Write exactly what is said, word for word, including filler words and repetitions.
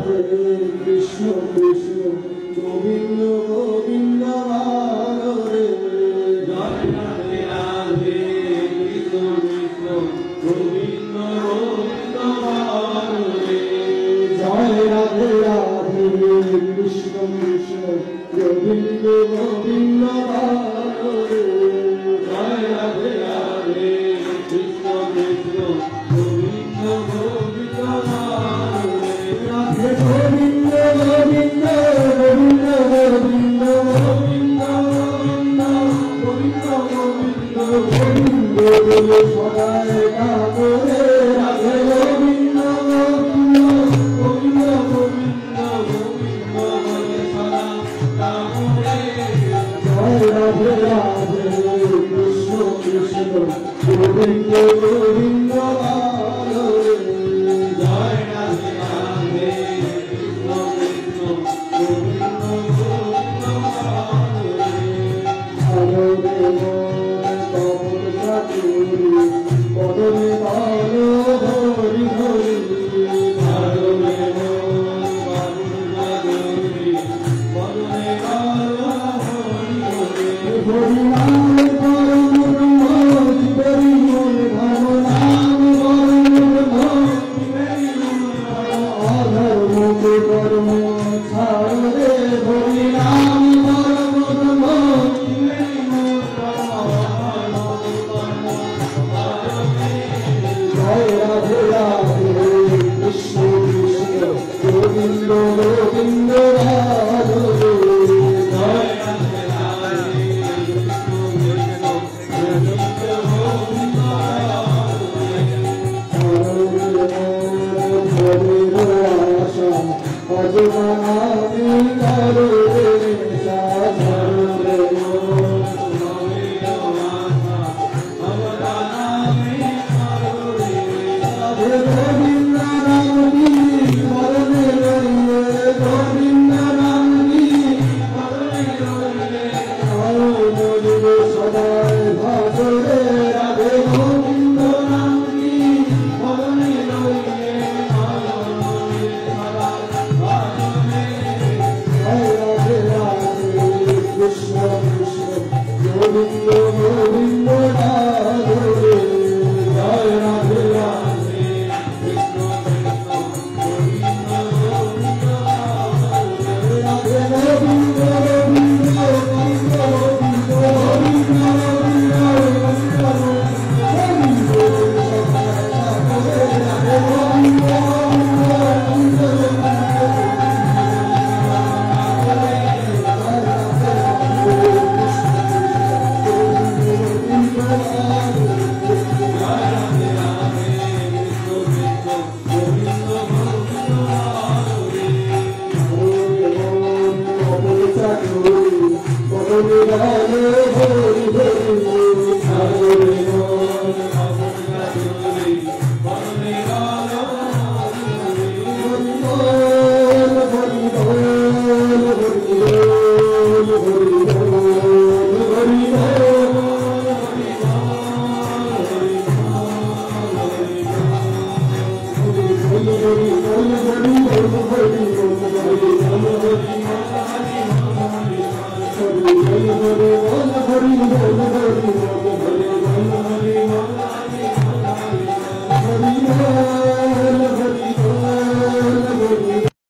কৃষ্ণ কৃষ্ণ গোবিন্দ গোবিন্দ হরে জয় রাধে রাধে কৃষ্ণ কৃষ্ণ গোবিন্দ গোবিন্দ হরে জয় রাধে রাধে কৃষ্ণ কৃষ্ণ গোবিন্দ গোবিন্দ হরে জয় রাধে রাধে কৃষ্ণ কৃষ্ণ গোবিন্দ গোবিন্দ হরে রাধে গোবিন্দ গোবিন্দ গোবিন্দ গোবিন্দ গোবিন্দ গোবিন্দ গোবিন্দ গোবিন্দ গোবিন্দ সদায় কামরে রাধে গোবিন্দ গোবিন্দ গোবিন্দ গোবিন্দ গোবিন্দ সদা কামরে জয় রাধে রাধে কৃষ্ণ কৃষ্ণ গোবিন্দ গোবিন্দ হরে জয় রাধে রাধে কৃষ্ণ কৃষ্ণ গোবিন্দ গোবিন্দ হরে হরে কমল চাতুরি পদমে ভালো হরি হরি হরে চাতুরি পদমে ভালো হরি হরি হরি নাম পরম ব্রহ্ম হরি মন ভালো নাম পরম ব্রহ্ম হরি অধর্ম কর্ম ছাড় রে হরি নাম পরম ব্রহ্ম জয় রাধে রাধে কৃষ্ণ কৃষ্ণ গোবিন্দ গোবিন্দ হরে জয় রাধে রাধে কৃষ্ণ কৃষ্ণ গোবিন্দ গোবিন্দ হরে হরে আশা অজমানি করো রে সাধরে গোবিন্দ রামনি মরণে রইলে গোবিন্দ রামনি মরণে রইলে মরিবে সদায় ভজরে রাধে গোবিন্দ রামনি মরণে রইলে সদা ভজরে জয় রাধে রাধে কৃষ্ণ কৃষ্ণ গোবিন্দ গোবিন্দ হরে জয় রাধে রাধে কৃষ্ণ কৃষ্ণ গোবিন্দ গোবিন্দ হরে রাধে গোবিন্দ গোবিন্দ গোবিন্দ গোবিন্দ গোবিন্দ